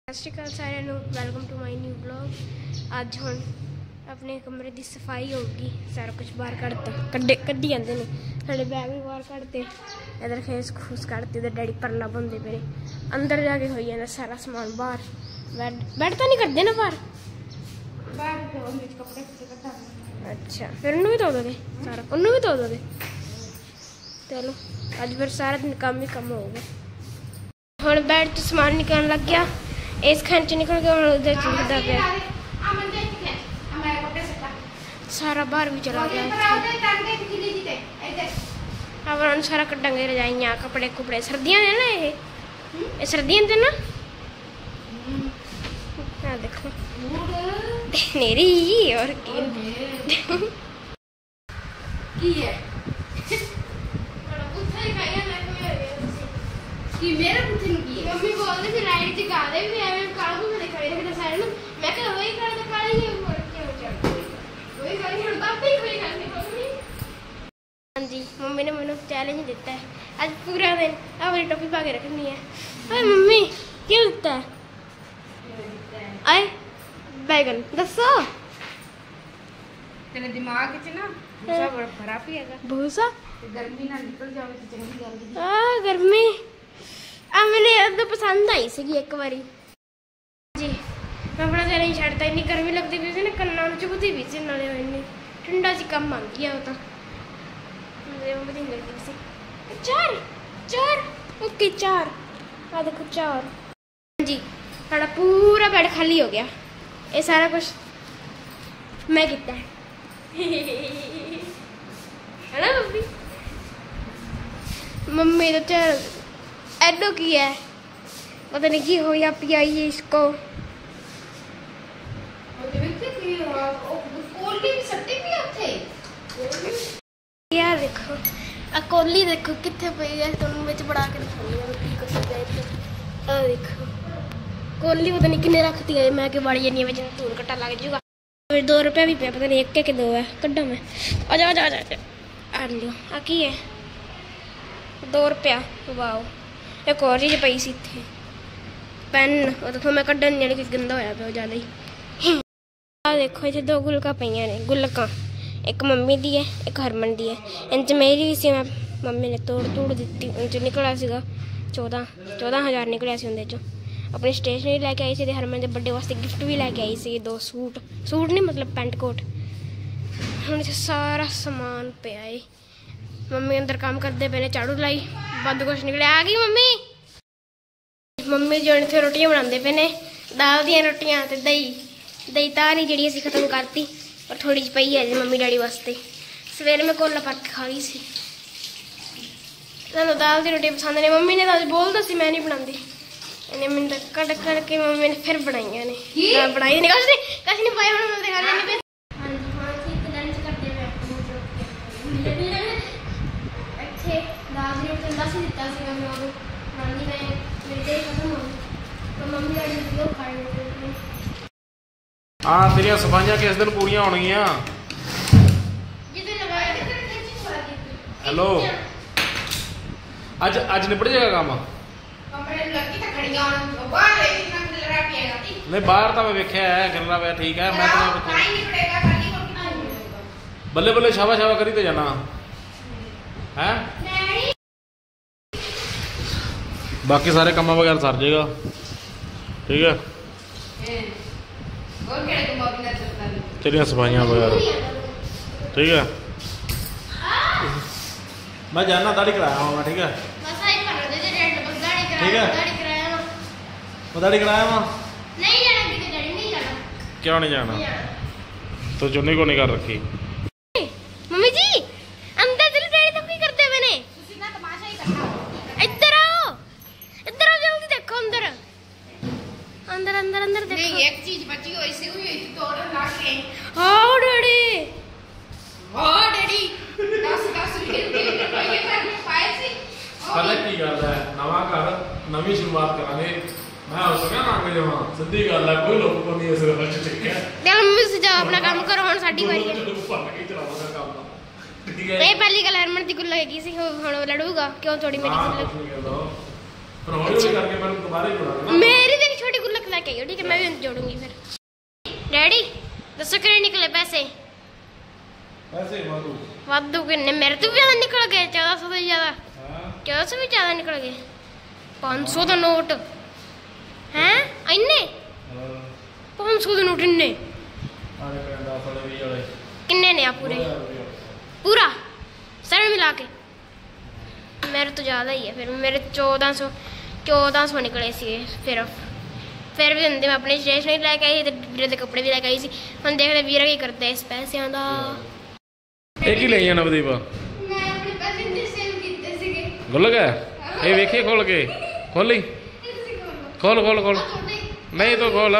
सत श्री अकाल सारिਆਂ ਨੂੰ welcome to my new blog. अज हम अपने कमरे की सफाई होगी। सारा कुछ बाहर कड्ढी जाते हैं। साढ़े बैग भी बाहर कढ़ते, इधर खेस खूस कढ़ते, इधर डैडी परला बुनते पे। अंदर जाके हो जाना सारा समान बाहर। बैड तो नहीं करते ना बाहर। अच्छा फिर उन्होंने भी धो दोगे सारा, उन्होंने भी धो दोगे। चलो अज फिर सारा दिन काम ही कम होगा। हम बैड तो समान निकलने लग गया। इस खंच निकल के उधर चलता गया, सारा बाहर भी चला गया। अब हम सारा कटांगे रजाइयाँ कपड़े कुपड़े। सर्दियाँ ने ना ये सर्दियाँ थे ना। देखो मेरी और कि मेरा पुੱਛਣ ਕੀ ਹੈ। मम्मी बोलते थे लाइट जगा दे भी ਐਵੇਂ ਕਾਲ ਨੂੰ ਖੜੇ ਖੜੇ ਰੱਖਣਾ ਸਾਰਿਆਂ ਨੂੰ। मैं कहा वही कर तो काले ही हो क्या वही कर ਹੁਣ ਤਾਂ ਵੀ ਕੋਈ ਗੱਲ नहीं मम्मी। हां जी मम्मी ने ਮੈਨੂੰ चैलेंज ਦਿੱਤਾ है आज पूरा दिन आ वाली टोपी पा के रखनी है। ओए मम्मी क्या लगता है आए बैगन दसो तेरे दिमाग च ना भूसा बड़ा भरा पिएगा। भूसा गर्मी ना निकल जावे तो चंगी गल दी। आ गर्मी आ मैंने अद पसंद आई सी एक बारी जी। मैं अपना चैलेंज छड़ता, इन्नी गर्मी लगती पी सी ना, कन्ना चुभती पी सी नाले इन्नी ठंडा सी कम आती है। वो तो लगती सी चार चार ओके चार आ देखो चार जी। साड़ा पूरा बेड खाली हो गया। ये सारा कुछ मैं किया है ना मम्मी। मम्मी तो चल एडो की है, पता नहीं की हो या पियाई है इसको। यार देखो कोली देखो कितने पई है। तुम विच बड़ा के दिखानी है। देखो कोली पता नहीं किन्ने रखती है। मैं के बाड़ी जनी विच धूल कट्टा लग जूगा। 2 रुपया भी पे, पता नहीं एक के 2 है। कड्डा मैं आजा आजा आजा आ लो। आ की है 2 रुपया। वाओ एक और चीज पई सी इत्थे पेन। वो देखो मैं कड्डन नहीं कि गंदा होया पे ज्यादा ही। आ देखो इत्थे 2 गुलका पईयां ने गुलका। एक मम्मी दी है एक हरमन दी है। इंच मेरी भी सी, मैं मम्मी ने तोड़ दित्ती। इंच निकला सीगा 14,000 निकलिया सी उंदे चों। अपनी स्टेशनरी लैके आई सी ते हरमन दे बर्थडे वास्ते गिफ्ट भी लैके आई सी 2 सूट नहीं मतलब पेंट कोट। हुण इत्थे सारा समान पिया है। मम्मी अंदर काम करते पे ने, झाड़ू लाई बद कुछ निकले। आ गई मम्मी जो इतने रोटियां बनाते पे ने, दाल दी रोटियां ते दही तारी जी असी खत्म करती और थोड़ी जी पई है जी मम्मी डैडी वास्ते। सवेरे मैं कोला भर के खा गई सी। तुहानूं दाल दी रोटी पसंद ने। मम्मी ने तो बोलता सी मैं नहीं बनाती, इन्हें मैंने कट के मम्मी ने फिर बनाई ने। बनाई नहीं कुछ नहीं पाया मैं दिखा देनी। हाँ तेरिया सफाइयां किस दिन पूरियां होणगियां। हेलो अज निपट जाएगा काम। नहीं बाहर तो मैं वेख्या है गिरना पे ठीक है। मैं बल्ले बल्ले शावा करी तो जाना है। बाकी सारे काम वगैरह सर जाएगा ठीक है। तेरिया सफाइयां वगैरह ठीक है। मैं जाना दाढ़ी कराया हूँ मैं ठीक है। ठीक है मैं दाढ़ी कराया वहाँ क्यों नहीं जाना तो चुन्नी को नहीं कर रखी। मम्मी जी अंदर चलो, डैडी तो की करते मैंने। इधर आओ जल्दी देखो अंदर अंदर अंदर अंदर देखो। नहीं एक चीज बची हुई सी हुई तो ला के। हां डैडी 10 पाए सी। पता की गल है नवा घर नवी शुरुआत करांगे। मैं हो सका मांग जावा सीधी गल है कोई लोग को नहीं इस घर च ठीक है। चल मम्मी से जाओ अपना काम करो हुन साडी बारी है। चलावांगा काम ठीक है। ये पहली गल हरमन दी गुल्ला की सी हुन लड़ूगा क्यों थोड़ी मेरी गुल्ला। पर हौली हौली करके मैं दोबारा ही बुला लूंगा। मेरी तो छोटी गुल्लक लेके ਕੇ ਆਇਓ ਠੀਕ ਹੈ, ਮੈਂ ਵੀ ਜੋੜੂੰਗੀ ਫਿਰ। ਡੈਡੀ ਦੱਸੋ ਕਿੰਨੇ ਨਿਕਲੇ ਪੈਸੇ? ਪੈਸੇ ਵਾਧੂ ਕਿੰਨੇ? ਮੇਰੇ ਤੋਂ ਵੀ ਜ਼ਿਆਦਾ ਨਿਕਲ ਗਏ, 1400 ਤੋਂ ਜ਼ਿਆਦਾ। 1400 ਵੀ ਜ਼ਿਆਦਾ ਨਿਕਲ ਗਏ। 500 ਦਾ ਨੋਟ ਹੈ ਇੰਨੇ? 500 ਦੇ ਨੋਟ ਇੰਨੇ ਕਿੰਨੇ ਨੇ ਆ ਪੂਰੇ? ਪੂਰਾ ਸਾਰੇ ਮਿਲਾ ਕੇ ਮੇਰੇ ਤੋਂ ਜ਼ਿਆਦਾ ਹੀ ਹੈ। ਫਿਰ ਮੇਰੇ 1400 ਨਿਕਲੇ ਸੀ। ਫਿਰ ਵੀ ਹੁੰਦੇ ਮੈਂ ਆਪਣੇ ਸਟੇਸ਼ਨਰੀ ਲੈ ਕੇ ਆਈ ਤੇ ਵੀਰੇ ਦੇ ਕੱਪੜੇ ਵੀ ਲੈ ਕੇ ਆਈ ਸੀ। ਹੁਣ ਦੇਖਦੇ ਵੀਰਾ ਕੀ ਕਰਦਾ ਇਸ ਪੈਸਿਆਂ ਦਾ। ਇਹ ਕੀ ਲਈ ਜਾਣਾ ਨਵਦੀਪ? ਮੈਂ ਆਪਣੇ ਪੈਸੇ ਇੰਨੇ ਸੇਵ ਕੀਤੇ ਸੀਗੇ। ਗੁੱਲ ਗਿਆ ਇਹ? ਵੇਖੀ ਖੋਲ ਕੇ। ਖੋਲੀ ਖੋਲ ਨਹੀਂ ਤੂੰ ਖੋਲ।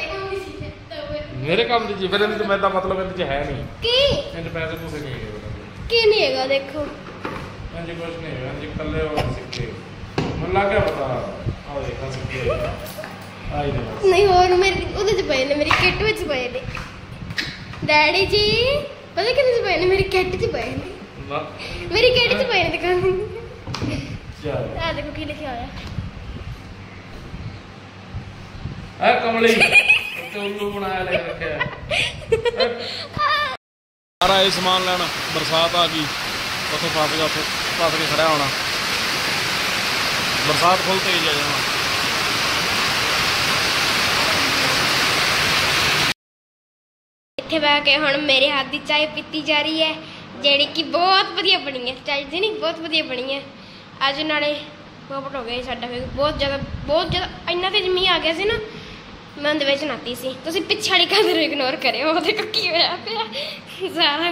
ਮੇਰੇ ਕੰਮ ਦੀ ਜੀ ਫਿਰ ਇਹਦੇ ਮੈਂ ਤਾਂ ਮਤਲਬ ਇਹਦੇ ਚ ਹੈ ਨਹੀਂ ਕੀ ਇਹਦੇ ਪੈਸੇ ਪੂਸੇ ਨਹੀਂ ਹੈਗੇ। ਕੀ ਨਹੀਂ ਹੈਗਾ? ਦੇਖੋ ਹਾਂਜੀ ਕੁਛ ਨਹੀਂ ਹੈਗਾ ਜੀ, ਕੱਲੇ ਉਹ ਸਿੱਕੇ ਮੈਨੂੰ ਲੱਗ ਗਿਆ ਪਤਾ। ਆਹ ਦੇਖਾ ਸਿੱਕੇ ਆਈ ਦੇ ਬਸ। ਨਹੀਂ ਹੋਰ ਮੇਰੇ ਉਹਦੇ ਚ ਪਏ ਨੇ, ਮੇਰੀ ਕਿੱਟ ਵਿੱਚ ਪਏ ਨੇ। ਡੈਡੀ ਜੀ ਪਤਾ ਕਿੰਨੇ ਚ ਪਏ ਨੇ? ਮੇਰੀ ਕਿੱਟ ਚ ਪਏ ਨੇ। ਮੇਰੀ ਕਿੱਟ ਚ ਪਏ ਨੇ। ਦੁਕਾਨ ਚੱਲ ਆ ਦੇਖੋ ਕੀ ਲਿਖਿਆ ਹੋਇਆ। ਆ ਕਮਲੀ ਚੋਲੂ ਬਣਾਇਆ ਲੈ ਰੱਖਿਆ ਸਾਰਾ ਇਹ ਸਮਾਨ ਲੈਣ। ਬਰਸਾਤ ਆ ਗਈ, ਉੱਥੇ ਫਸ ਗਿਆ, ਉੱਥੇ ਫਸ ਕੇ ਖੜਿਆ ਹੋਣਾ। ਬਰਸਾਤ ਫੁੱਲ ਤੇਜ਼ ਆ ਜਾਣਾ। ਇੱਥੇ ਬਹਿ ਕੇ ਹੁਣ ਮੇਰੇ ਹੱਥ ਦੀ ਚਾਹ ਪੀਤੀ ਜਾ ਰਹੀ ਹੈ, ਜਿਹੜੀ ਕਿ ਬਹੁਤ ਵਧੀਆ ਬਣੀ ਹੈ। ਚਾਹ ਦੀ ਨਹੀਂ ਬਹੁਤ ਵਧੀਆ ਬਣੀ ਹੈ। ਅੱਜ ਨਾਲੇ ਬਹੁਤ ਹੋ ਗਿਆ ਸਾਡਾ, ਫਿਰ ਬਹੁਤ ਜ਼ਿਆਦਾ ਇੰਨਾ ਤੇ ਮੀਂਹ ਆ ਗਿਆ ਸੀ ਨਾ, ਮੈਂ ਉਹਦੇ ਵਿੱਚ ਨਹਾਤੀ ਸੀ। ਤੁਸੀਂ ਪਿੱਛੇ ਵਾਲੀ ਕੰਧ ਨੂੰ ਇਗਨੋਰ ਕਰਿਓ, ਉਹ ਦੇਖੋ ਕੀ ਹੋਇਆ ਪਿਆ ਸਾਰਾ।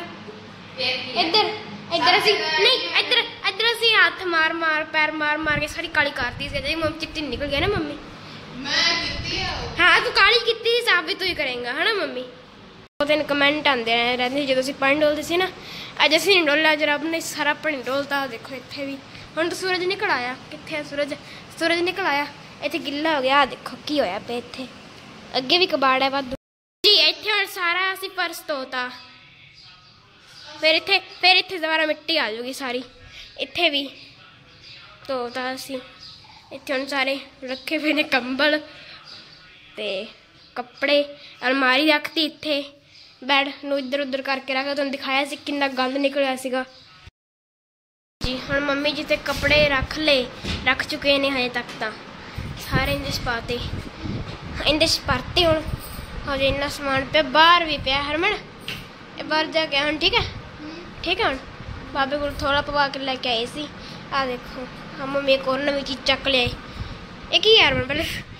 ਇੱਧਰ ਅਸੀਂ ਨਹੀਂ ਇੱਧਰ ਅਸੀਂ ਹੱਥ ਮਾਰ ਪੈਰ ਮਾਰ ਕੇ ਸਾਰੀ ਕਾਲੀ ਕਰਤੀ ਸੀ। ਮੰਮੀ ਚਿੱਟੀ ਨਿਕਲ ਗਿਆ ਨਾ ਮੰਮੀ। ਮੈਂ ਕੀਤੀ ਆ ਹਾਂ ਤੂੰ ਕਾਲੀ ਕੀਤੀ ਸੀ, ਸਾਫ ਵੀ ਤੂੰ ਹੀ ਕਰੇਂਗਾ ਹਨਾ ਮੰਮੀ। ਦੋ ਦਿਨ ਕਮੈਂਟ ਆਉਂਦੇ ਰਹਿੰਦੇ ਜਦੋਂ ਅਸੀਂ ਪਾਣੀ ਡੋਲਦੇ ਸੀ ਨਾ। ਅੱਜ ਅਸੀਂ ਨਹੀਂ ਡੋਲਿਆ, ਅੱਜ ਰੱਬ ਨੇ ਸਾਰਾ ਪਾਣੀ ਡੋਲਤਾ। ਦੇਖੋ ਇੱਥੇ ਵੀ ਹੁਣ ਤਾਂ ਸੂਰਜ ਨਿਕਲ ਆਇਆ। ਕਿੱਥੇ ਆ ਸੂਰਜ ਨਿਕਲ ਆਇਆ। ਇੱਥੇ ਗਿੱਲਾ ਹੋ ਗਿਆ। ਦੇਖੋ ਕੀ ਹੋਇਆ ਪਿਆ ਇੱਥੇ। ਅੱਗੇ ਵੀ ਕਬਾੜ ਹੈ ਵਾਧੂ ਜੀ। ਇੱਥੇ ਹੁਣ ਸਾਰਾ ਅਸੀਂ ਫਰਸ਼ ਧੋਤਾ। ਫਿਰ ਇੱਥੇ ਦੁਬਾਰਾ ਮਿੱਟੀ ਆ ਜਾਊਗੀ ਸਾਰੀ। ਇੱਥੇ ਵੀ ਧੋਤਾ ਅਸੀਂ। ਇੱਥੇ ਹੁਣ ਸਾਰੇ ਰੱਖੇ ਪਏ ਨੇ ਕੰਬਲ ਤੇ ਕੱਪੜੇ। ਅਲਮਾਰੀ ਰੱਖਤੀ ਇੱਥੇ। ਬੈੱਡ ਨੂੰ ਇੱਧਰ ਉੱਧਰ ਕਰਕੇ ਰੱਖ। ਤੁਹਾਨੂੰ ਦਿਖਾਇਆ ਸੀ ਕਿੰਨਾ ਗੰਦ ਨਿਕਲਿਆ ਸੀਗਾ ਜੀ। ਹੁਣ ਮੰਮੀ ਜੀ ਤੇ ਕੱਪੜੇ ਰੱਖ ਚੁੱਕੇ ਨੇ ਹਜੇ ਤੱਕ ਤਾਂ ਸਾਰੇ ਇੰਦੇ ਚ ਪਾਤੇ ਹੁਣ। ਹਜੇ ਇੰਨਾ ਸਮਾਨ ਪਿਆ, ਬਾਹਰ ਵੀ ਪਿਆ। ਹਰਮਨ ਇਹ ਬਾਹਰ ਜਾ ਕੇ ਹੁਣ ਠੀਕ ਹੈ ਹੁਣ ਬਾਬੇ ਕੋਲ ਥੋੜਾ ਪਵਾ ਕੇ ਲੈ ਕੇ ਆਏ ਸੀ। ਆ ਦੇਖੋ ਹਾਂ ਮੰਮੀ ਇੱਕ ਹੋਰ ਨਵੀਂ ਚੀਜ਼ ਚੱਕ ਲਿਆਏ। ਇਹ ਕੀ ਹੈ ਹਰਮਨ? ਪਹਿਲੇ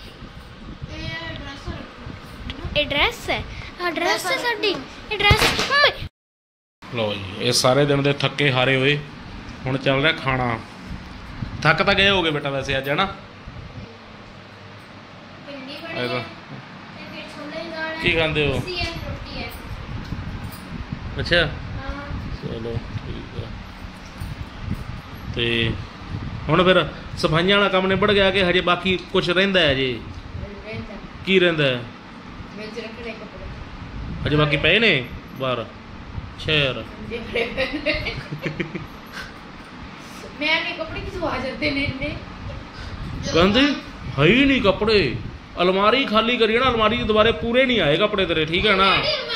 ਇਹ ਡਰੈਸ ਹੈ। ਹਾਂ ਡਰੈਸ ਹੈ ਸਾਡੀ। ਇਹ ਡਰੈਸ ਲਓ ਜੀ, ਇਹ ਸਾਰੇ ਦਿਨ ਦੇ ਥੱਕੇ ਹਾਰੇ ਹੋਏ ਹੁਣ ਚੱਲ ਰਿਹਾ ਖਾਣਾ। ਥੱਕ ਤਾਂ ਗਏ ਹੋਗੇ ਬੇਟਾ ਵੈਸੇ ਅੱਜ, ਹੈ ਨਾ? ਕੀ ਖਾਂਦੇ ਹੋ? ਅੱਛਾ ਚਲੋ ਠੀਕ ਆ। ਤੇ ਹੁਣ ਫਿਰ ਸਫਾਈਆਂ ਵਾਲਾ ਕੰਮ ਨਿਬੜ ਗਿਆ ਕਿ ਹਜੇ ਬਾਕੀ ਕੁਝ ਰਹਿੰਦਾ ਹੈ? ਜੀ ਕੀ ਰਹਿੰਦਾ ਹੈ? ਹਜੇ ਬਾਕੀ ਪਏ ਨੇ ਬਾਹਰ ਸ਼ਹਿਰ। ਮੈਂ ਵੀ ਕੱਪੜੇ ਕਿਸ ਆ ਜਾਂਦੇ ਨੇ ਇੰਨੇ ਕਹਿੰਦੇ ਹੈ ਹੀ ਨਹੀਂ ਕੱਪੜੇ। ਅਲਮਾਰੀ ਖਾਲੀ ਕਰੀ ਨਾ, ਅਲਮਾਰੀ ਦੁਬਾਰੇ ਪੂਰੇ ਨਹੀਂ ਆਏ ਕੱਪੜੇ ਤੇਰੇ, ਠੀਕ ਹੈ ਨਾ?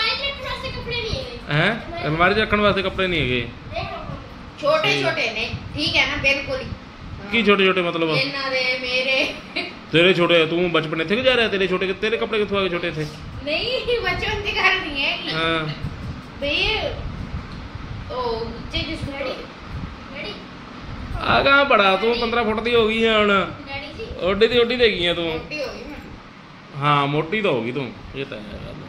ਹੈ ਅਲਮਾਰੀ 'ਚ ਰੱਖਣ ਵਾਸਤੇ ਕੱਪੜੇ ਨਹੀਂ ਹੈਗੇ। ਛੋਟੇ ਨੇ ਠੀਕ ਹੈ ਨਾ? ਬਿਲਕੁਲ ਹੀ। ਕੀ ਛੋਟੇ ਮਤਲਬ? ਇਹਨਾਂ ਦੇ ਮੇਰੇ ਤੇਰੇ ਛੋਟੇ। ਤੂੰ ਬਚਪਨ ਇੱਥੇ ਜਾ ਰਿਹਾ? ਤੇਰੇ ਕੱਪੜੇ ਕਿੱਥੋਂ ਆ ਗਏ ਛੋਟੇ ਇੱਥੇ? ਨਹੀਂ ਬਚਪਨ ਦੀ ਗੱਲ ਨਹੀਂ ਹੈ। ਹਾਂ ਬਈ ਉਹ ਉੱਚੇ ਜਿਸ ਡੈਡੀ ਆ ਗਾ ਬੜਾ ਤੂੰ 15 ਫੁੱਟ ਦੀ ਹੋ ਗਈ ਆ ਹੁਣ। ਡੈਡੀ ਜੀ ਓਡੀ ਦੀ ਦੇ ਗਈ ਆ ਤੂੰ। ਮੋਟੀ ਹੋ ਗਈ ਮੈਂ। ਹਾਂ ਮੋਟੀ ਤਾਂ ਹੋ ਗਈ ਤੂੰ, ਇਹ ਤਾਂ ਹੈ ਗੱਲ।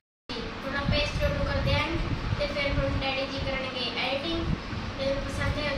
ਹੁਣ ਆਪਾਂ ਇਸ ਵੀਡੀਓ ਨੂੰ ਕਰਦੇ ਆਂ ਤੇ ਫਿਰ ਹੁਣ ਡੈਡੀ ਜੀ ਕਰਨਗੇ ਐਡੀਟਿੰਗ। ਜੇ ਪਸੰਦ ਆਇਆ